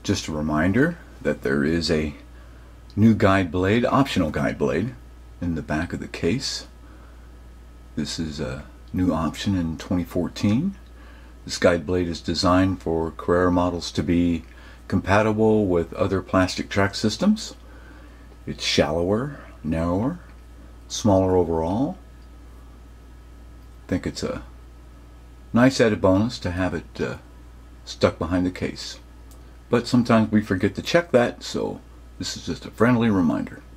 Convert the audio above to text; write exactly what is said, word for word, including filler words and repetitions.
Just a reminder that there is a new guide blade, optional guide blade, in the back of the case. This is a new option in twenty fourteen. This guide blade is designed for Carrera models to be compatible with other plastic track systems. It's shallower, narrower, smaller overall. I think it's a nice added bonus to have it uh, stuck behind the case. But sometimes we forget to check that, so this is just a friendly reminder.